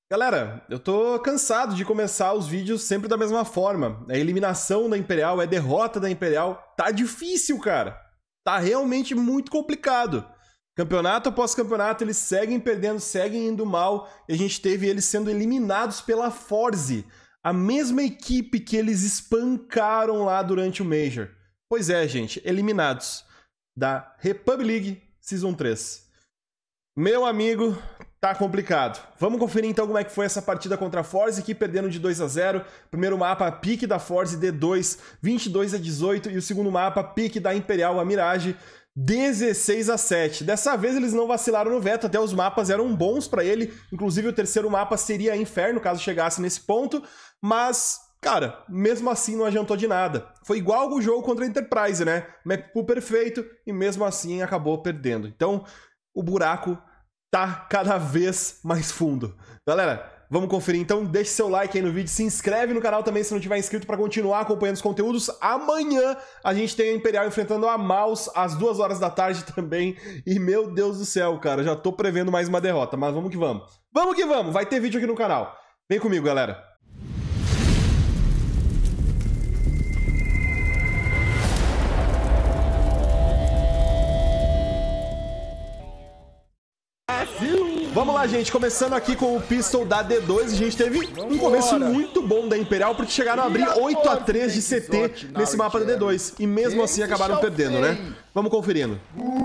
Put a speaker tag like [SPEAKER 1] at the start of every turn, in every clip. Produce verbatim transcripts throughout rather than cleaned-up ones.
[SPEAKER 1] Galera, eu tô cansado de começar os vídeos sempre da mesma forma. É eliminação da Imperial, é derrota da Imperial. Tá difícil, cara. Tá realmente muito complicado. Campeonato após campeonato, eles seguem perdendo, seguem indo mal. E a gente teve eles sendo eliminados pela Forze, a mesma equipe que eles espancaram lá durante o Major. Pois é, gente, eliminados da Republic League Season três. Meu amigo, tá complicado. Vamos conferir então como é que foi essa partida contra a Forze, aqui perdendo de dois a zero. Primeiro mapa, pique da Forze, D dois, vinte e dois a dezoito. E o segundo mapa, pique da Imperial, a Mirage, dezesseis a sete. Dessa vez eles não vacilaram no veto, até os mapas eram bons pra ele. Inclusive o terceiro mapa seria Inferno, caso chegasse nesse ponto. Mas, cara, mesmo assim não adiantou de nada. Foi igual o jogo contra a Enterprise, né? Map pool perfeito e mesmo assim acabou perdendo. Então, o buraco tá cada vez mais fundo. Galera, vamos conferir então, deixe seu like aí no vídeo, se inscreve no canal também se não tiver inscrito para continuar acompanhando os conteúdos. Amanhã a gente tem a Imperial enfrentando a Maus às duas horas da tarde também. E meu Deus do céu, cara, já tô prevendo mais uma derrota, mas vamos que vamos. Vamos que vamos, vai ter vídeo aqui no canal. Vem comigo, galera. Vamos lá, gente, começando aqui com o Pistol da D dois, a gente teve um começo muito bom da Imperial, porque chegaram a abrir oito a três de C T nesse mapa da D dois, e mesmo assim acabaram perdendo, né? Vamos conferindo.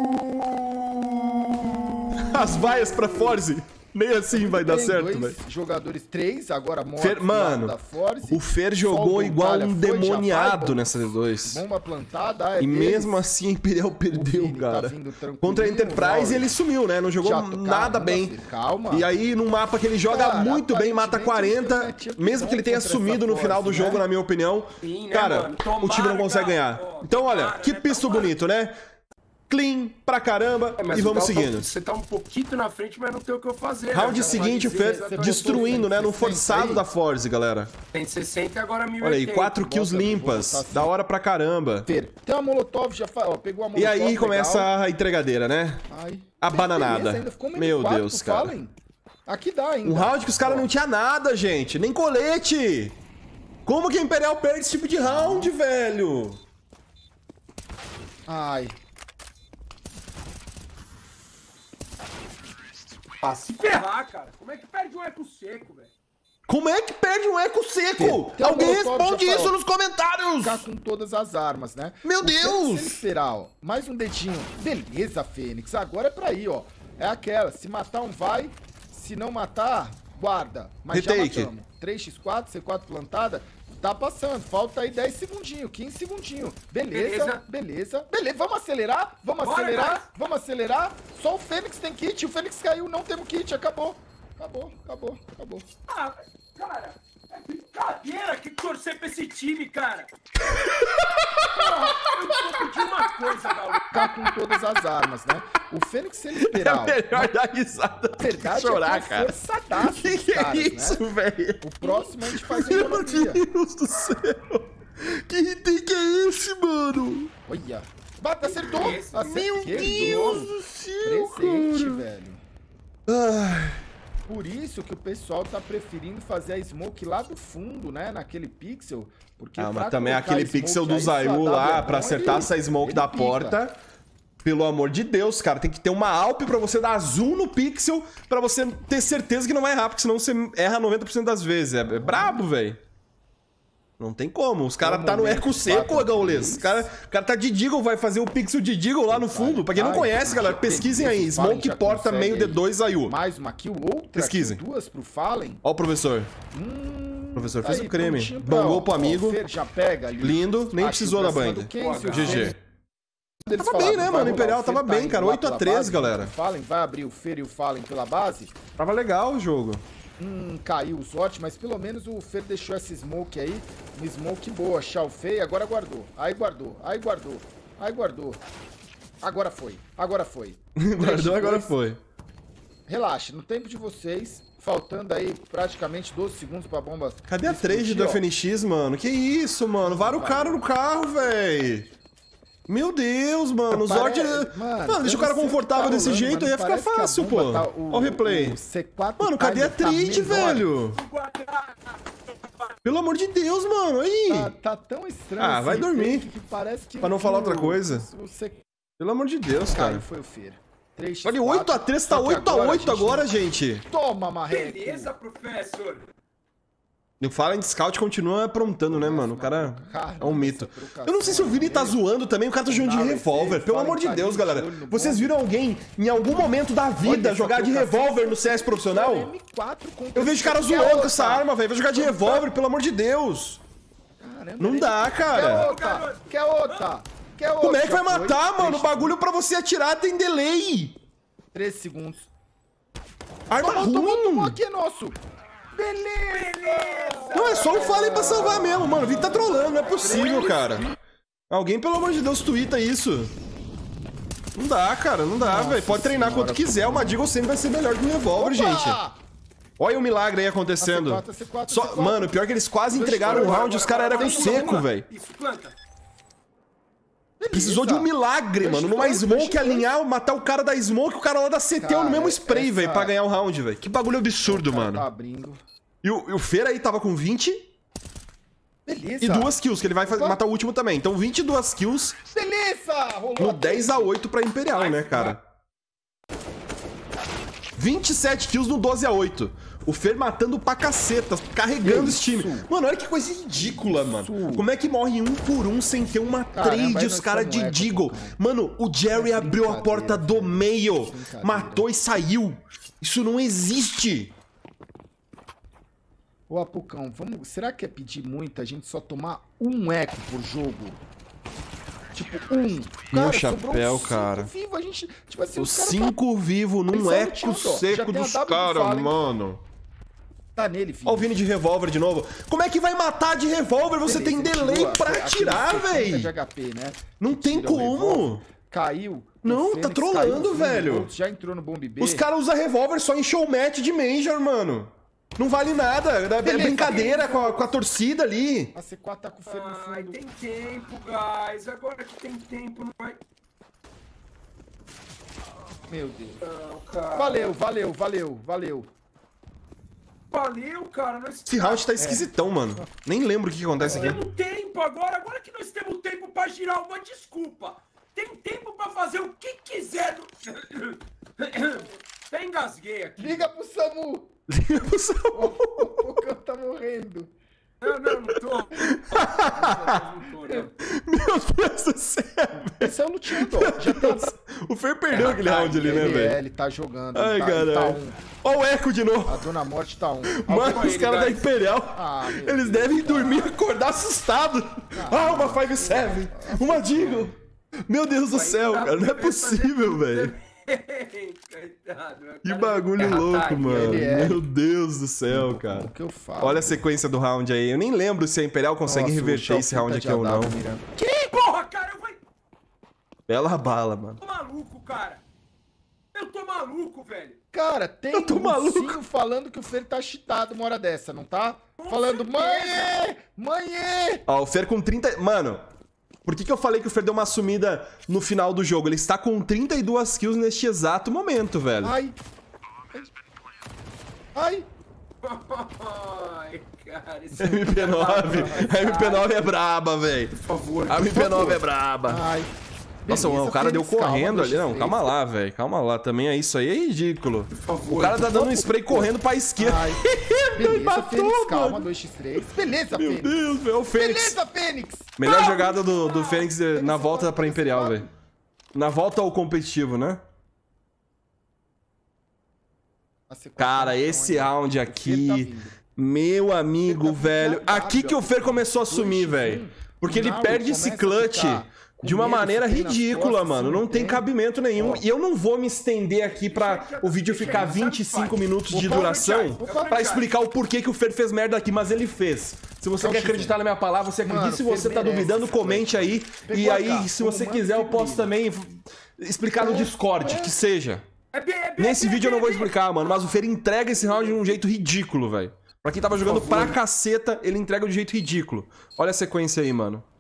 [SPEAKER 1] As vaias pra Forze. Nem assim vai dar certo, velho.
[SPEAKER 2] Jogadores três, agora mortos.
[SPEAKER 1] Fer, mano, da Forze. O Fer jogou igual um demoniado nessa D dois.
[SPEAKER 2] Bomba plantada, é
[SPEAKER 1] e mesmo assim a Imperial perdeu, cara. Tá contra a Enterprise ele sumiu, né? Não jogou já, nada calma, bem. Calma. E aí, num mapa que ele joga cara, muito bem, mata quarenta, mesmo que ele tenha sumido no final do né? jogo, na minha opinião. Sim, né, cara, o time não consegue ganhar. Então, olha, que pisto bonito, né? Clean pra caramba é, e vamos seguindo.
[SPEAKER 3] Você tá um pouquinho na frente, mas não tem o que eu fazer.
[SPEAKER 1] Round né? seguinte, o Fer destruindo, né? No forçado aí da Forze, galera.
[SPEAKER 3] Tem sessenta e agora mil e oitenta.
[SPEAKER 1] Olha aí, quatro kills limpas. Assim. Da hora pra caramba.
[SPEAKER 2] Fer, tem uma Molotov, já ó, pegou a Molotov.
[SPEAKER 1] E aí
[SPEAKER 2] legal.
[SPEAKER 1] começa a entregadeira, né? Ai, a bananada. Meu Deus, cara.
[SPEAKER 2] Falem. Aqui dá ainda.
[SPEAKER 1] Um round que os caras não tinha nada, gente. Nem colete. Como que a Imperial perde esse tipo de round, velho?
[SPEAKER 2] Ai.
[SPEAKER 3] Ah, se ferrar, cara. Como é que perde um eco seco, velho?
[SPEAKER 1] Como é que perde um eco seco? Tem Alguém responde isso nos comentários!
[SPEAKER 2] Ficar com todas as armas, né?
[SPEAKER 1] Meu o Deus!
[SPEAKER 2] Se esperar, ó. Mais um dedinho. Beleza, Fênix. Agora é pra ir, ó. É aquela. Se matar um vai. Se não matar, guarda. Mas
[SPEAKER 1] Retake.
[SPEAKER 2] Já matamos. três por quatro, C quatro plantada. Tá passando, falta aí dez segundinhos, quinze segundinhos. Beleza, beleza, beleza. beleza. Vamos acelerar, vamos Bora, acelerar, cara. vamos acelerar. Só o Fênix tem kit, o Fênix caiu, não temos kit, acabou. Acabou, acabou, acabou.
[SPEAKER 3] Ah, cara, é brincadeira que torcer pra esse time, cara. Porra, eu vou pedir uma coisa, Galo.
[SPEAKER 2] Tá com todas as armas, né? O Fênix, se ele esperar...
[SPEAKER 1] É melhor dar risada do
[SPEAKER 2] verdade,
[SPEAKER 1] que chorar,
[SPEAKER 2] é
[SPEAKER 1] cara.
[SPEAKER 2] Forçadaço,
[SPEAKER 1] que que
[SPEAKER 2] caras,
[SPEAKER 1] é isso,
[SPEAKER 2] né?
[SPEAKER 1] velho?
[SPEAKER 2] O próximo a gente faz
[SPEAKER 1] Meu
[SPEAKER 2] economia.
[SPEAKER 1] Deus do céu. Que item que é esse, mano?
[SPEAKER 2] Olha. Bata, acertou. acertou.
[SPEAKER 1] Meu Deus do céu,
[SPEAKER 2] presente,
[SPEAKER 1] cara.
[SPEAKER 2] velho.
[SPEAKER 1] Ai...
[SPEAKER 2] Por isso que o pessoal tá preferindo fazer a smoke lá do fundo, né? Naquele pixel. Porque
[SPEAKER 1] ah, mas também aquele pixel do Zayu lá, pra acertar essa smoke da porta. Pelo amor de Deus, cara. Tem que ter uma Alp pra você dar zoom no pixel pra você ter certeza que não vai errar, porque senão você erra noventa por cento das vezes. É, é brabo, velho. Não tem como. Os caras tá no eco seco, Gaules. O cara, o cara tá de Deagle, vai fazer o pixel de Deagle lá no fundo. Pra quem não conhece, galera, pesquisem aí. Smoke porta meio D dois Zayu.
[SPEAKER 2] Mais uma kill, outra.
[SPEAKER 1] Pesquisem.
[SPEAKER 2] Duas pro Fallen.
[SPEAKER 1] Ó o professor.
[SPEAKER 2] Hum,
[SPEAKER 1] o professor fez
[SPEAKER 2] aí,
[SPEAKER 1] o creme.
[SPEAKER 2] Pra,
[SPEAKER 1] Bangou
[SPEAKER 2] ó,
[SPEAKER 1] pro amigo.
[SPEAKER 2] Ó, já pega ali.
[SPEAKER 1] Lindo. Nem precisou da banda. G G. Tava falaram, bem, né, mano? O Imperial tava bem, cara. oito a três, galera.
[SPEAKER 2] Fallen, vai abrir o Fer e o Fallen pela base.
[SPEAKER 1] Tava legal o jogo.
[SPEAKER 2] Hum, caiu o Zot, mas pelo menos o Fer deixou essa smoke aí. Uma smoke boa, Chalfei, agora guardou. Aí guardou, aí guardou, aí guardou. Agora foi, agora foi.
[SPEAKER 1] Guardou, agora foi.
[SPEAKER 2] Relaxa, no tempo de vocês, faltando aí praticamente doze segundos pra bomba.
[SPEAKER 1] Cadê a trade do F N X, mano? Que isso, mano? Vara o cara no carro, véi. Meu Deus, mano. O Zord... Mano, mano deixa o cara confortável desse tá jeito, aí ia ficar fácil, pô. Tá o, Ó o replay. O C quatro mano, cadê a trade, tá velho? Pelo amor de Deus, mano. Aí.
[SPEAKER 2] Tá, tá tão estranho.
[SPEAKER 1] Ah, vai dormir.
[SPEAKER 2] Que parece que
[SPEAKER 1] pra não falar outra coisa.
[SPEAKER 2] O C...
[SPEAKER 1] Pelo amor de Deus, cara.
[SPEAKER 2] Foi o Feira.
[SPEAKER 1] Olha, oito a três, tá oito a oito agora, gente.
[SPEAKER 2] Toma, Marreco.
[SPEAKER 3] Beleza, professor.
[SPEAKER 1] O Fallen Scout continua aprontando, né, mano? O cara é um mito. Eu não sei se o Vini tá zoando também, o cara tá jogando de revólver. Pelo amor de Deus, galera. Vocês viram alguém, em algum momento da vida, jogar de revólver no C S profissional? Eu vejo cara zoando com essa arma, velho. Vai jogar de revólver, pelo amor de Deus. Não dá, cara.
[SPEAKER 2] Quer outra? Quer outra?
[SPEAKER 1] Como é que vai matar, mano? O bagulho pra você atirar tem delay.
[SPEAKER 2] treze segundos.
[SPEAKER 1] Arma ruim.
[SPEAKER 2] Tomou, tomou aqui, é nosso.
[SPEAKER 3] Beleza!
[SPEAKER 1] Não, é só o Fallen pra salvar mesmo, mano. O Vini tá trolando, não é possível, cara. Alguém, pelo amor de Deus, tuita isso. Não dá, cara, não dá, velho. Pode treinar senhora, quanto quiser, uma Deagle sempre vai ser melhor que um revólver, gente. Olha o milagre aí acontecendo.
[SPEAKER 2] C quatro, C quatro,
[SPEAKER 1] Só,
[SPEAKER 2] C quatro.
[SPEAKER 1] Mano, pior que eles quase entregaram o round e os caras eram com seco, velho. Precisou de um milagre, mano. Numa smoke alinhar, matar o cara da smoke, o cara lá da C T no mesmo spray, velho, pra ganhar o round, velho. Que bagulho absurdo, mano.
[SPEAKER 2] Tá abrindo.
[SPEAKER 1] E o, e o Fer aí tava com vinte.
[SPEAKER 2] Beleza.
[SPEAKER 1] E duas kills, que ele vai fazer, matar o último também. Então vinte e duas kills.
[SPEAKER 2] Beleza! Rolou
[SPEAKER 1] no dez a oito pra Imperial, né, cara? vinte e sete kills no doze a oito. O Fer matando pra caceta, carregando esse time. Mano, olha que coisa ridícula, mano. Como é que morre um por um sem ter uma trade os caras de Deagle? Mano, o Jerry abriu a porta do meio, matou e saiu. Isso não existe.
[SPEAKER 2] Ô, Apucão, vamos... será que é pedir muito a gente só tomar um eco por jogo? Tipo, um.
[SPEAKER 1] Meu chapéu, cara.
[SPEAKER 2] Vivo, a gente, tipo assim,
[SPEAKER 1] os cinco vivos num eco seco dos caras, mano.
[SPEAKER 2] Tá nele, filho.
[SPEAKER 1] Ó o Vini de revólver de novo. Como é que vai matar de revólver? Você tem delay pra atirar, velho.
[SPEAKER 2] Né?
[SPEAKER 1] Não tem como.
[SPEAKER 2] Caiu.
[SPEAKER 1] Não, tá trolando, velho.
[SPEAKER 2] Já entrou no bombe B.
[SPEAKER 1] Os caras usam revólver só em showmatch de Major, mano. Não vale nada. É brincadeira com a, com a torcida ali.
[SPEAKER 2] A C quatro tá com o Fer no fundo.
[SPEAKER 3] Ai, tem tempo, guys. Agora que tem tempo, não vai...
[SPEAKER 2] Meu Deus.
[SPEAKER 3] Não, cara.
[SPEAKER 2] Valeu, valeu, valeu, valeu.
[SPEAKER 3] Valeu, cara. Nós...
[SPEAKER 1] Esse round tá esquisitão, é. mano. Nem lembro o que acontece aqui.
[SPEAKER 3] Nós temos tempo agora. Agora que nós temos tempo pra girar uma desculpa. Tem tempo pra fazer o que quiser. Do... Até engasguei aqui.
[SPEAKER 2] Liga pro Samu.
[SPEAKER 1] Liga pro Samu.
[SPEAKER 2] O Pocão tá morrendo.
[SPEAKER 3] Não, não, não tô. Não tô, não.
[SPEAKER 1] Meu Deus do céu, velho.
[SPEAKER 2] Esse é o Lutinho, ó. Já tá...
[SPEAKER 1] O Fer perdeu é, aquele tá, round ali, né, velho?
[SPEAKER 2] É, ele tá jogando.
[SPEAKER 1] Ai,
[SPEAKER 2] tá,
[SPEAKER 1] caralho.
[SPEAKER 2] Tá um.
[SPEAKER 1] Ó o eco de novo.
[SPEAKER 2] A Dona Morte tá um.
[SPEAKER 1] Mano, os caras da Imperial, ah, eles Deus devem Deus dormir e acordar assustados. Ah, ah, uma cinco sete, uma Deagle. Meu Deus do céu, cara, não é possível, velho. Que bagulho louco, mano. É. Meu Deus do céu, cara.
[SPEAKER 2] Que eu falo,
[SPEAKER 1] olha a sequência do round aí. Eu nem lembro se a Imperial consegue Nossa, reverter esse round aqui ou não.
[SPEAKER 3] Que porra, cara? Eu vou...
[SPEAKER 1] Bela bala, mano.
[SPEAKER 3] Eu tô maluco, cara. Eu tô maluco, velho.
[SPEAKER 2] Cara, tem
[SPEAKER 1] um
[SPEAKER 2] mocinho falando que o Fer tá cheatado uma hora dessa, não tá? Com falando, mãe, mãe.
[SPEAKER 1] Ó, o Fer com trinta... Mano... Por que que eu falei que o Fer deu uma sumida no final do jogo? Ele está com trinta e duas kills neste exato momento, velho.
[SPEAKER 2] Ai. Ai.
[SPEAKER 3] Ai, cara. Isso
[SPEAKER 1] M P nove. A M P nove é braba, velho.
[SPEAKER 3] Por favor.
[SPEAKER 1] A M P nove é braba.
[SPEAKER 2] Ai.
[SPEAKER 1] Nossa, beleza, o cara deu correndo calma, ali. Não, calma lá, velho. Calma lá. Também é isso aí, é ridículo. Por favor, o cara tá dando um spray correndo pra esquerda.
[SPEAKER 2] Ai. Beleza, matou, Fênix, calma, dois por três. Beleza,
[SPEAKER 1] Meu
[SPEAKER 2] Fênix.
[SPEAKER 1] Meu Deus, velho, o Fênix.
[SPEAKER 2] Beleza, Fênix.
[SPEAKER 1] Melhor calma. jogada do, do Fênix na volta pra Imperial, velho. Na volta ao competitivo, né? Cara, esse round aqui... Meu amigo, velho. Aqui que o Fer começou a sumir, velho. Porque ele perde esse clutch... De uma maneira ridícula, mano. Não tem cabimento nenhum. E eu não vou me estender aqui pra o vídeo ficar vinte e cinco minutos de duração pra explicar o porquê que o Fer fez merda aqui, mas ele fez. Se você quer acreditar na minha palavra, você acredita. Se você tá duvidando, comente aí. E aí, se você quiser, eu posso também explicar no Discord, que seja. Nesse vídeo eu não vou explicar, mano, mas o Fer entrega esse round de um jeito ridículo, velho. Pra quem tava jogando pra caceta, ele entrega de um jeito ridículo. Olha a sequência aí, mano.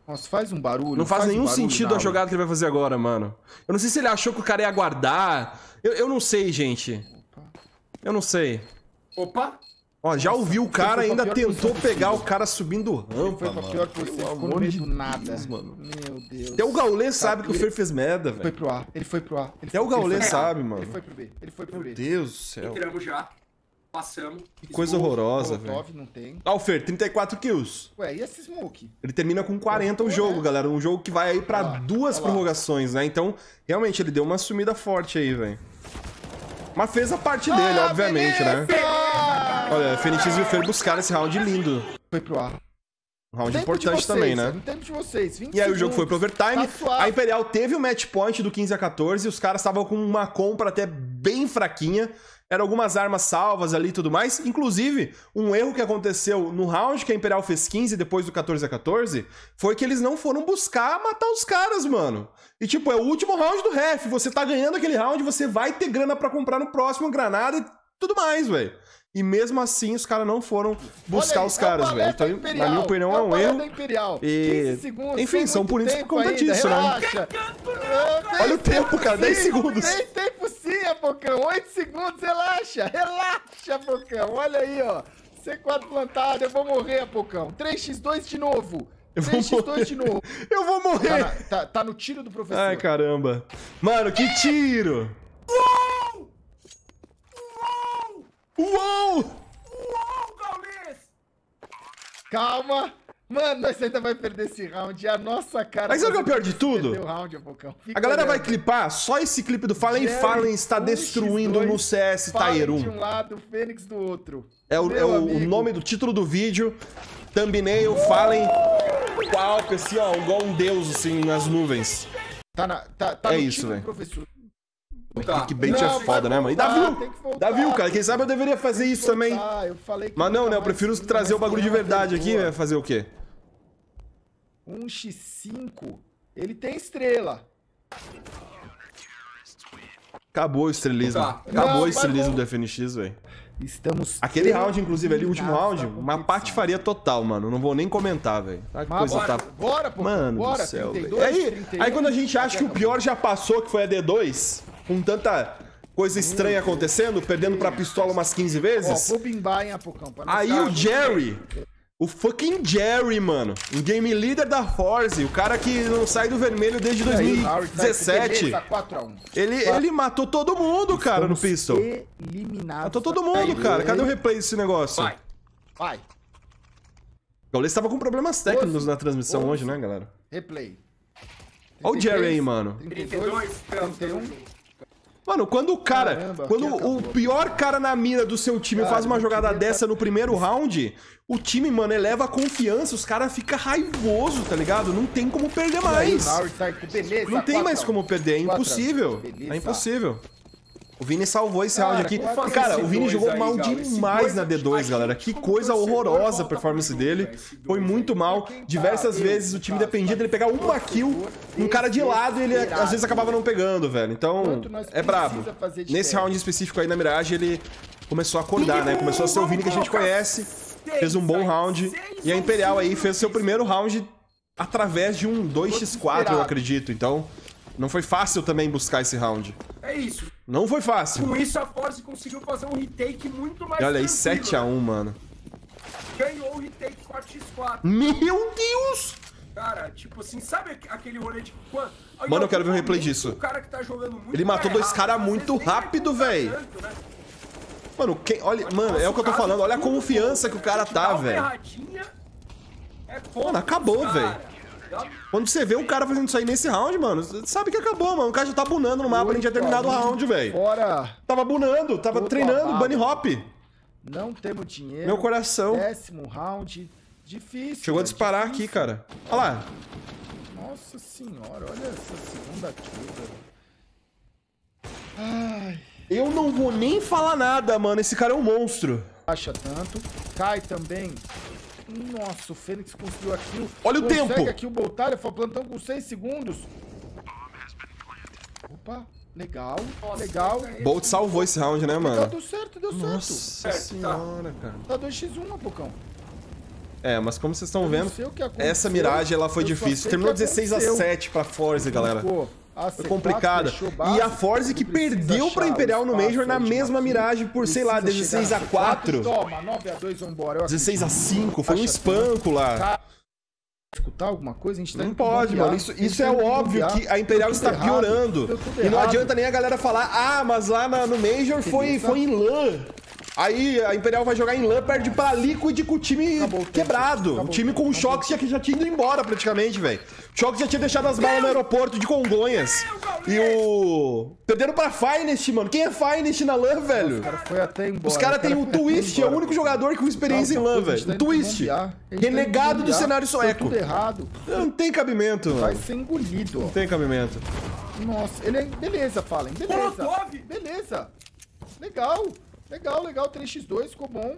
[SPEAKER 2] Nossa, faz um barulho.
[SPEAKER 1] Não faz,
[SPEAKER 2] faz
[SPEAKER 1] nenhum
[SPEAKER 2] um barulho,
[SPEAKER 1] sentido a
[SPEAKER 2] Naui.
[SPEAKER 1] jogada que ele vai fazer agora, mano. Eu não sei se ele achou que o cara ia aguardar. Eu, eu não sei, gente. Eu não sei.
[SPEAKER 3] Opa!
[SPEAKER 1] Ó, já ouviu o cara,
[SPEAKER 2] foi pra
[SPEAKER 1] ainda
[SPEAKER 2] pior
[SPEAKER 1] tentou
[SPEAKER 2] posição
[SPEAKER 1] pegar
[SPEAKER 2] possível.
[SPEAKER 1] o cara subindo rampa,
[SPEAKER 2] Foi pra
[SPEAKER 1] mano.
[SPEAKER 2] pior que você,
[SPEAKER 1] Pelo
[SPEAKER 2] ficou no
[SPEAKER 1] amor
[SPEAKER 2] meio
[SPEAKER 1] de
[SPEAKER 2] do nada.
[SPEAKER 1] Deus, mano.
[SPEAKER 2] Meu Deus.
[SPEAKER 1] Até o Gaulê sabe que o
[SPEAKER 2] Ele
[SPEAKER 1] Fer fez merda,
[SPEAKER 2] foi
[SPEAKER 1] velho.
[SPEAKER 2] pro A, ele foi pro A. Ele
[SPEAKER 1] Até o
[SPEAKER 2] foi- ele
[SPEAKER 1] Gaulê
[SPEAKER 2] foi pro A.
[SPEAKER 1] sabe, mano.
[SPEAKER 2] Ele foi pro B, ele foi pro
[SPEAKER 1] Meu
[SPEAKER 2] B.
[SPEAKER 1] Deus do céu.
[SPEAKER 3] Entramos já. Passamos.
[SPEAKER 1] Que coisa
[SPEAKER 3] Smoke.
[SPEAKER 1] horrorosa, velho.
[SPEAKER 2] Molotov não tem.
[SPEAKER 1] Ó, o Fer, trinta e quatro kills.
[SPEAKER 2] Ué, e esse smoke?
[SPEAKER 1] Ele termina com quarenta o jogo, galera. Um jogo que vai aí pra
[SPEAKER 2] Olha lá,
[SPEAKER 1] duas
[SPEAKER 2] olha lá.
[SPEAKER 1] prorrogações, né? Então, realmente, ele deu uma sumida forte aí, velho. Mas fez a parte dele,
[SPEAKER 2] Ah,
[SPEAKER 1] obviamente, né?
[SPEAKER 2] beleza!
[SPEAKER 1] Olha, Fenix e o Fer buscaram esse round lindo.
[SPEAKER 2] Foi pro A.
[SPEAKER 1] Um round
[SPEAKER 2] Tempo de
[SPEAKER 1] importante
[SPEAKER 2] vocês,
[SPEAKER 1] também, né?
[SPEAKER 2] No tempo de vocês, vinte
[SPEAKER 1] E aí o jogo foi pro
[SPEAKER 2] segundos.
[SPEAKER 1] overtime.
[SPEAKER 2] Tá suave.
[SPEAKER 1] A Imperial teve o match point do quinze a quatorze. Os caras estavam com uma compra até bem fraquinha. Eram algumas armas salvas ali e tudo mais. Inclusive, um erro que aconteceu no round que a Imperial fez quinze depois do quatorze a quatorze foi que eles não foram buscar matar os caras, mano. E tipo, é o último round do ref. Você tá ganhando aquele round, você vai ter grana pra comprar no próximo, granada e tudo mais, velho. E mesmo assim, os caras não foram buscar
[SPEAKER 2] Olha aí,
[SPEAKER 1] os caras,
[SPEAKER 2] é o
[SPEAKER 1] velho.
[SPEAKER 2] balé da
[SPEAKER 1] Então,
[SPEAKER 2] Imperial,
[SPEAKER 1] na minha opinião, é
[SPEAKER 2] o
[SPEAKER 1] um
[SPEAKER 2] balé
[SPEAKER 1] erro.
[SPEAKER 2] da Imperial.
[SPEAKER 1] E-
[SPEAKER 2] quinze segundos,
[SPEAKER 1] enfim,
[SPEAKER 2] tem
[SPEAKER 1] são
[SPEAKER 2] muito
[SPEAKER 1] punidos por
[SPEAKER 2] tempo
[SPEAKER 1] conta
[SPEAKER 2] ainda,
[SPEAKER 1] disso, né?
[SPEAKER 2] relaxa. Ah,
[SPEAKER 1] Olha o
[SPEAKER 2] tem
[SPEAKER 1] tempo, cara, dez
[SPEAKER 2] sim,
[SPEAKER 1] segundos.
[SPEAKER 2] Tem tempo sim, Apocão. oito segundos, relaxa. Relaxa, Apocão. Olha aí, ó. C quatro plantado, eu vou morrer, Apocão. três por dois de novo.
[SPEAKER 1] Eu vou
[SPEAKER 2] três por dois de novo.
[SPEAKER 1] Eu vou
[SPEAKER 2] Tá,
[SPEAKER 1] morrer!
[SPEAKER 2] na- tá- tá no tiro do professor.
[SPEAKER 1] Ai, caramba. Mano, que tiro!
[SPEAKER 3] Uou! Uou!
[SPEAKER 1] Uou!
[SPEAKER 3] Uou, Gaules!
[SPEAKER 2] Calma. Mano, nós ainda vai perder esse round. É a nossa cara.
[SPEAKER 1] Mas sabe o que é o pior de tudo?
[SPEAKER 2] Perdeu o round, Apocão. Fica
[SPEAKER 1] A galera vai
[SPEAKER 2] olhando.
[SPEAKER 1] clipar só esse clipe do Fallen
[SPEAKER 2] Jerry,
[SPEAKER 1] Fallen está
[SPEAKER 2] um
[SPEAKER 1] destruindo
[SPEAKER 2] por dois,
[SPEAKER 1] no C S
[SPEAKER 2] Fallen
[SPEAKER 1] Tier
[SPEAKER 2] de
[SPEAKER 1] um.
[SPEAKER 2] um lado, Fênix do outro.
[SPEAKER 1] É o,
[SPEAKER 2] Meu
[SPEAKER 1] é o- o
[SPEAKER 2] amigo.
[SPEAKER 1] nome do título do vídeo. Thumbnail, Fallen. Com a Alp, assim, ó, igual um deus, assim, nas nuvens.
[SPEAKER 2] Tá, na, tá, tá
[SPEAKER 1] É
[SPEAKER 2] no
[SPEAKER 1] isso,
[SPEAKER 2] tiro do
[SPEAKER 1] velho.
[SPEAKER 2] professor.
[SPEAKER 3] Tá.
[SPEAKER 1] Que bait
[SPEAKER 2] Não,
[SPEAKER 1] é
[SPEAKER 2] vai
[SPEAKER 1] foda, né, mano? E dá
[SPEAKER 2] voltar,
[SPEAKER 1] view!
[SPEAKER 2] tem que voltar,
[SPEAKER 1] Dá view, cara. Quem
[SPEAKER 2] tem
[SPEAKER 1] sabe eu deveria fazer isso também.
[SPEAKER 2] Ah, eu falei que
[SPEAKER 1] Mas não,
[SPEAKER 2] nunca
[SPEAKER 1] né? Eu
[SPEAKER 2] mais
[SPEAKER 1] prefiro
[SPEAKER 2] fiz,
[SPEAKER 1] trazer o
[SPEAKER 2] mas
[SPEAKER 1] bagulho de
[SPEAKER 2] não,
[SPEAKER 1] verdade aqui,
[SPEAKER 2] boa.
[SPEAKER 1] né? Fazer o quê?
[SPEAKER 2] um por cinco. Ele tem estrela.
[SPEAKER 1] Acabou o estrelismo.
[SPEAKER 3] Tá.
[SPEAKER 1] Acabou
[SPEAKER 2] Não,
[SPEAKER 1] o
[SPEAKER 2] vai
[SPEAKER 1] estrelismo
[SPEAKER 2] bom.
[SPEAKER 1] do F N X, velho.
[SPEAKER 2] Estamos.
[SPEAKER 1] Aquele round, inclusive, ali, o último
[SPEAKER 2] terminados
[SPEAKER 1] round,
[SPEAKER 2] da
[SPEAKER 1] uma
[SPEAKER 2] competição.
[SPEAKER 1] patifaria total, mano. Não vou nem comentar, velho. Tá que
[SPEAKER 2] Mas
[SPEAKER 1] coisa
[SPEAKER 2] bora,
[SPEAKER 1] tá.
[SPEAKER 2] bora, pô.
[SPEAKER 1] Mano
[SPEAKER 2] bora,
[SPEAKER 1] do céu,
[SPEAKER 2] trinta e
[SPEAKER 1] velho.
[SPEAKER 2] dois,
[SPEAKER 1] Aí,
[SPEAKER 2] trinta e um,
[SPEAKER 1] aí quando a gente acha que o pior já passou, que foi a D dois, com tanta coisa estranha acontecendo, perdendo pra pistola umas quinze
[SPEAKER 2] Ó,
[SPEAKER 1] vezes,
[SPEAKER 2] vou bimbar, hein, Apocão. pra não
[SPEAKER 1] aí
[SPEAKER 2] ficar-
[SPEAKER 1] o Jerry, o fucking Jerry, mano, o game leader da Force, o cara que não sai do vermelho desde dois
[SPEAKER 2] Aí,
[SPEAKER 1] mil
[SPEAKER 2] o
[SPEAKER 1] e
[SPEAKER 2] Howard tá-
[SPEAKER 1] dezessete,
[SPEAKER 2] beleza, quatro a um.
[SPEAKER 1] ele, ele matou todo mundo, cara, no pistol.
[SPEAKER 2] Eliminados.
[SPEAKER 1] Matou todo
[SPEAKER 2] da-
[SPEAKER 1] mundo,
[SPEAKER 2] Aí,
[SPEAKER 1] cara. Cadê o replay desse negócio?
[SPEAKER 3] Vai.
[SPEAKER 2] Vai,
[SPEAKER 1] O Gaules estava com problemas técnicos
[SPEAKER 2] Doze,
[SPEAKER 1] na transmissão
[SPEAKER 2] onze.
[SPEAKER 1] hoje, né, galera?
[SPEAKER 2] replay.
[SPEAKER 1] Olha o Jerry aí, mano.
[SPEAKER 2] trinta e
[SPEAKER 3] trinta e
[SPEAKER 2] dois,
[SPEAKER 3] dois,
[SPEAKER 2] trinta e um.
[SPEAKER 1] Mano, quando o cara.
[SPEAKER 2] Caramba,
[SPEAKER 1] quando
[SPEAKER 2] aqui
[SPEAKER 1] o
[SPEAKER 2] acabou.
[SPEAKER 1] pior cara na mira do seu time
[SPEAKER 2] Cara,
[SPEAKER 1] faz uma
[SPEAKER 2] eu
[SPEAKER 1] jogada
[SPEAKER 2] queria
[SPEAKER 1] dessa
[SPEAKER 2] tá-
[SPEAKER 1] no primeiro round, o time, mano, eleva a confiança, os caras ficam raivoso, tá ligado? Não tem como perder
[SPEAKER 2] Aí,
[SPEAKER 1] mais.
[SPEAKER 2] o Howard tá aqui, beleza,
[SPEAKER 1] Não tem
[SPEAKER 2] quatro
[SPEAKER 1] mais
[SPEAKER 2] a um.
[SPEAKER 1] como perder, é
[SPEAKER 2] quatro a um.
[SPEAKER 1] impossível.
[SPEAKER 2] Beleza.
[SPEAKER 1] É impossível. O Vini salvou esse
[SPEAKER 2] Cara,
[SPEAKER 1] round aqui.
[SPEAKER 2] vamos fazer
[SPEAKER 1] E, cara,
[SPEAKER 3] esse
[SPEAKER 1] o Vini
[SPEAKER 3] dois
[SPEAKER 1] jogou
[SPEAKER 3] aí,
[SPEAKER 1] mal
[SPEAKER 3] Galo. Esse
[SPEAKER 1] demais
[SPEAKER 3] dois,
[SPEAKER 1] na D dois,
[SPEAKER 3] a
[SPEAKER 1] galera.
[SPEAKER 3] gente,
[SPEAKER 1] Que
[SPEAKER 3] como
[SPEAKER 1] coisa
[SPEAKER 3] torcedor,
[SPEAKER 1] horrorosa a
[SPEAKER 3] volta
[SPEAKER 1] performance
[SPEAKER 3] pro
[SPEAKER 1] dele.
[SPEAKER 3] jogo, esse dois
[SPEAKER 1] Foi muito
[SPEAKER 3] aí.
[SPEAKER 1] mal.
[SPEAKER 2] Quem tá-
[SPEAKER 1] Diversas
[SPEAKER 2] eu,
[SPEAKER 1] vezes o time
[SPEAKER 2] tá,
[SPEAKER 1] dependia
[SPEAKER 2] tá,
[SPEAKER 1] dele pegar uma kill num cara de lado e ele às vezes acabava não pegando, velho. Então,
[SPEAKER 2] Quanto nós
[SPEAKER 1] é brabo.
[SPEAKER 2] precisa fazer de
[SPEAKER 1] Nesse
[SPEAKER 2] teste?
[SPEAKER 1] round específico aí na Mirage, ele começou a acordar, né? Começou a ser o Vini que a gente conhece. Fez um bom round. E a Imperial aí fez seu primeiro round através de um dois por quatro, eu acredito. Então, não foi fácil também buscar esse round.
[SPEAKER 3] É isso.
[SPEAKER 1] Não foi fácil.
[SPEAKER 3] Com isso, a Force conseguiu fazer um retake muito mais
[SPEAKER 1] E olha aí,
[SPEAKER 3] tranquilo,
[SPEAKER 1] sete a
[SPEAKER 3] né?
[SPEAKER 1] um, mano.
[SPEAKER 3] Ganhou o retake quatro por quatro.
[SPEAKER 1] Meu Deus!
[SPEAKER 3] Cara, tipo assim, sabe aquele rolê de quando...
[SPEAKER 1] Mano, eu quero ver o replay disso.
[SPEAKER 3] O cara que tá jogando muito
[SPEAKER 1] Ele matou
[SPEAKER 3] mais
[SPEAKER 1] dois
[SPEAKER 3] rápido,
[SPEAKER 1] caras
[SPEAKER 3] às vezes
[SPEAKER 1] muito
[SPEAKER 3] nem vai
[SPEAKER 1] rápido,
[SPEAKER 3] contar
[SPEAKER 1] véi.
[SPEAKER 3] tanto, né?
[SPEAKER 1] Mano, quem, olha, mano, é o que eu tô falando. Olha a confiança que o cara
[SPEAKER 3] Te
[SPEAKER 1] tá,
[SPEAKER 3] dá uma
[SPEAKER 1] velho.
[SPEAKER 3] erradinha, é ponto
[SPEAKER 1] Mano, acabou,
[SPEAKER 3] pros
[SPEAKER 1] velho.
[SPEAKER 3] cara. Dá-
[SPEAKER 1] Quando você vê o cara fazendo isso aí nesse round, mano, você sabe que acabou, mano. O cara já tá bunando no mapa, a gente tinha terminado o round, velho.
[SPEAKER 2] Fora,
[SPEAKER 1] Tava bunando, tava
[SPEAKER 2] Todo
[SPEAKER 1] treinando,
[SPEAKER 2] babado.
[SPEAKER 1] bunny hop.
[SPEAKER 2] não temos dinheiro.
[SPEAKER 1] Meu coração.
[SPEAKER 2] Décimo round. Difícil.
[SPEAKER 1] Chegou a
[SPEAKER 2] velho,
[SPEAKER 1] disparar aqui,
[SPEAKER 2] difícil.
[SPEAKER 1] cara. Olha lá.
[SPEAKER 2] Nossa senhora, olha essa segunda kill, velho. Ai,
[SPEAKER 1] Eu não vou nem falar nada, mano. Esse cara é um monstro.
[SPEAKER 2] baixa tanto. Cai também. Nossa, o Fênix conseguiu aquilo.
[SPEAKER 1] Olha o tempo.
[SPEAKER 2] Consegue aqui o Boltalha, foi plantão com seis segundos. Opa, legal, legal.
[SPEAKER 1] Bolt salvou esse round, né,
[SPEAKER 2] Legal,
[SPEAKER 1] mano?
[SPEAKER 2] deu certo, deu certo.
[SPEAKER 1] Nossa
[SPEAKER 3] Certo, tá.
[SPEAKER 1] senhora, cara.
[SPEAKER 2] Tá dois por um, Apocão.
[SPEAKER 1] É, mas como vocês estão vendo,
[SPEAKER 2] que
[SPEAKER 1] essa miragem ela foi difícil. Terminou dezesseis a sete pra Forze, galera. Foi complicada. E a Forze que perdeu pra Imperial no Major na mesma miragem por, sei lá, dezesseis a quatro.
[SPEAKER 2] Toma, nove a dois, vambora.
[SPEAKER 1] dezesseis a cinco, foi um espanco lá.
[SPEAKER 2] Escutar alguma coisa, a gente tá
[SPEAKER 1] Não pode, mano. Isso, isso é óbvio que a Imperial está piorando. E não adianta nem a galera falar, ah, mas lá na, no Major foi, foi em LAN. Aí a Imperial vai jogar em LAN, perde pra Liquid com o time Acabou, quebrado. Acabou, o time com o Shox já, já tinha ido embora praticamente, velho. O Shox já tinha deixado as balas no aeroporto de Congonhas. E o... Perderam pra Finest, mano. Quem é Finest na LAN, velho? Os caras
[SPEAKER 2] foi até embora.
[SPEAKER 1] Os caras têm o Twist, é o único jogador com experiência em LAN, velho. O Twist. Renegado do cenário sueco.
[SPEAKER 2] Tudo errado.
[SPEAKER 1] Não tem cabimento, mano.
[SPEAKER 2] Vai ser engolido.
[SPEAKER 1] Não tem cabimento.
[SPEAKER 2] Nossa, ele é... Beleza, Fallen. Beleza. Beleza. Legal. Legal, legal, três por dois, ficou bom.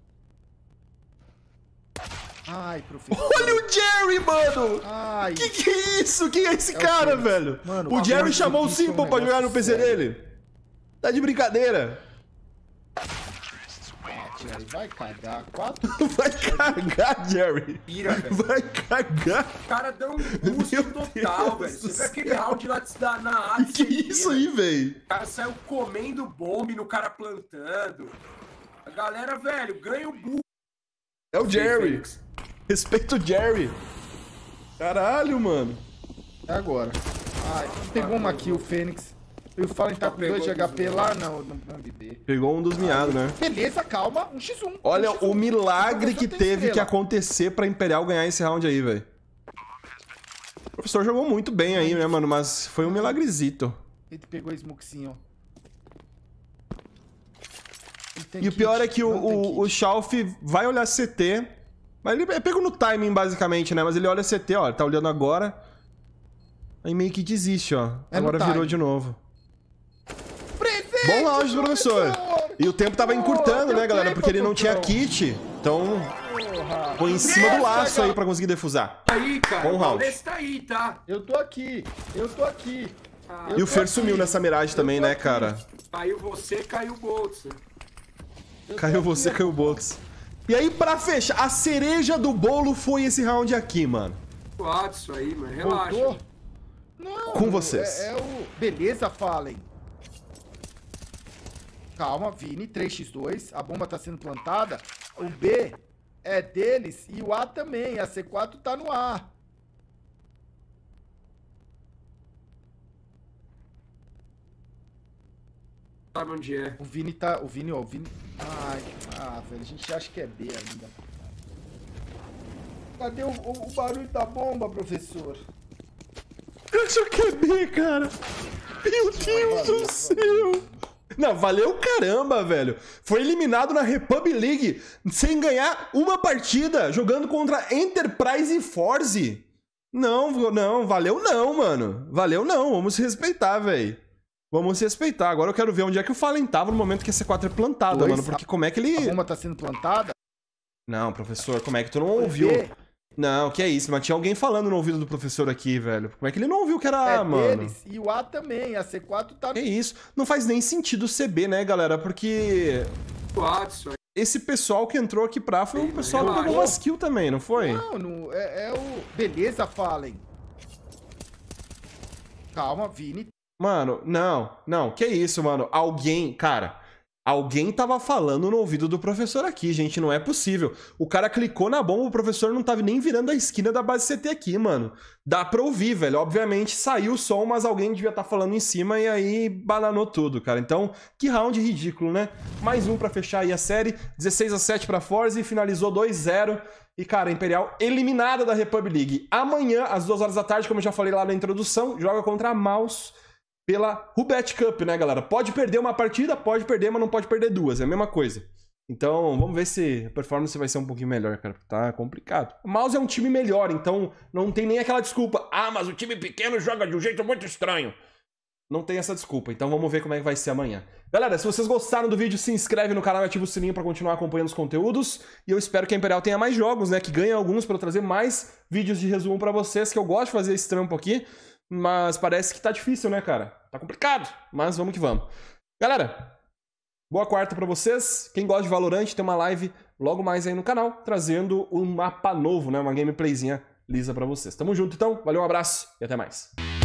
[SPEAKER 2] Ai, professor.
[SPEAKER 1] Olha o Jerry, mano!
[SPEAKER 2] Ai.
[SPEAKER 1] Que que é isso? Quem é esse é cara, o velho? Mano, o Jerry chamou o Simple um pra jogar no P C sério. dele. Tá de brincadeira.
[SPEAKER 2] Jerry, vai cagar. Quatro.
[SPEAKER 1] Vai cagar, Jerry.
[SPEAKER 3] Pira, velho.
[SPEAKER 1] Vai cagar.
[SPEAKER 3] O cara deu um boost total, velho. Você viu aquele round lá da, na A D
[SPEAKER 1] C? Que isso aí, velho?
[SPEAKER 3] O cara saiu comendo bombe no cara plantando. A galera, velho, ganha o boost.
[SPEAKER 1] É o Jerry. Respeita o Jerry. Caralho, mano.
[SPEAKER 2] É agora. Ai, pegou uma kill, o Fênix. E o Fallen tá com dois de H P lá no, no, no B B.
[SPEAKER 1] Pegou um dos miados, né?
[SPEAKER 2] Beleza, calma. um por um.
[SPEAKER 1] Olha
[SPEAKER 2] um por um.
[SPEAKER 1] o milagre que teve estrela. que acontecer pra Imperial ganhar esse round aí, velho. O professor jogou muito bem aí, né, mano? Mas foi um milagrezito.
[SPEAKER 2] Ele pegou esse smokezinho, ó.
[SPEAKER 1] E kit. O pior é que o, o, o Schauf vai olhar C T. Mas ele é pego no timing, basicamente, né? Mas ele olha C T, ó. Ele tá olhando agora. Aí meio que desiste, ó. É agora virou de novo. Bom round do professor. E o tempo tava encurtando, né, galera? Porque ele não tinha kit. Então, foi em cima do laço aí pra conseguir defusar.
[SPEAKER 3] Aí, cara.
[SPEAKER 1] Bom round.
[SPEAKER 3] Tá aí, tá?
[SPEAKER 2] Eu tô aqui. Eu tô aqui.
[SPEAKER 3] Ah,
[SPEAKER 1] e o Fer sumiu nessa miragem também, né, cara?
[SPEAKER 3] Caiu você, caiu o Boltz.
[SPEAKER 1] Caiu você, caiu o Boltz. E aí, pra fechar, a cereja do bolo foi esse round aqui, mano.
[SPEAKER 3] Suado isso aí, mano. Relaxa.
[SPEAKER 2] Voltou? Não.
[SPEAKER 1] Com vocês.
[SPEAKER 2] É, é o... Beleza, Fallen. Calma, Vini, três por dois, a bomba tá sendo plantada, o B é deles e o A também, a C quatro tá no A.
[SPEAKER 3] Sabe onde é?
[SPEAKER 2] O Vini tá, o Vini, ó, o Vini... Ai, ah, velho, a gente acha que é B ainda. Cadê o, o, o barulho da bomba, professor?
[SPEAKER 1] Eu acho que é B, cara. Meu Deus do céu. Não, valeu caramba, velho. Foi eliminado na Republic League sem ganhar uma partida, jogando contra Enterprise e Forze. Não, não, valeu não, mano. Valeu não, vamos se respeitar, velho. Vamos se respeitar. Agora eu quero ver onde é que o Fallen tava no momento que a C quatro é plantada, Dois, mano. Porque como é que ele...
[SPEAKER 2] A bomba tá sendo plantada?
[SPEAKER 1] Não, professor, como é que tu não ouviu? Não, que é isso, mas tinha alguém falando no ouvido do professor aqui, velho. Como é que ele não ouviu que era
[SPEAKER 2] é
[SPEAKER 1] A, mano?
[SPEAKER 2] Deles, e o A também, a C quatro tá...
[SPEAKER 1] Que isso, não faz nem sentido C B, né, galera? Porque... Esse pessoal que entrou aqui pra foi o pessoal que pegou umas kills também, não foi?
[SPEAKER 2] Não, não é, é o... Beleza, Fallen. Calma, Vini.
[SPEAKER 1] Mano, não, não, que isso, mano. Alguém, cara... Alguém tava falando no ouvido do professor aqui, gente, não é possível. O cara clicou na bomba, o professor não tava nem virando a esquina da base C T aqui, mano. Dá pra ouvir, velho. Obviamente saiu o som, mas alguém devia estar falando em cima e aí bananou tudo, cara. Então, que round ridículo, né? Mais um pra fechar aí a série. dezesseis a sete pra Forze, finalizou dois a zero. E, cara, a Imperial eliminada da Republic League. Amanhã, às duas horas da tarde, como eu já falei lá na introdução, joga contra a Mouse pela Rubet Cup, né, galera? Pode perder uma partida, pode perder, mas não pode perder duas. É a mesma coisa. Então, vamos ver se a performance vai ser um pouquinho melhor, cara. Tá complicado. O Mouse é um time melhor, então não tem nem aquela desculpa. Ah, mas o time pequeno joga de um jeito muito estranho. Não tem essa desculpa. Então vamos ver como é que vai ser amanhã. Galera, se vocês gostaram do vídeo, se inscreve no canal e ativa o sininho pra continuar acompanhando os conteúdos. E eu espero que a Imperial tenha mais jogos, né? Que ganhe alguns pra eu trazer mais vídeos de resumo pra vocês, que eu gosto de fazer esse trampo aqui. Mas parece que tá difícil, né, cara? Tá complicado, mas vamos que vamos. Galera, boa quarta pra vocês. Quem gosta de Valorant, tem uma live logo mais aí no canal, trazendo um mapa novo, né? Uma gameplayzinha lisa pra vocês. Tamo junto, então. Valeu, um abraço e até mais.